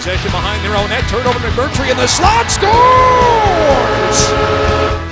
Possession behind their own net. Turnover to McMurtry in the slot. Scores!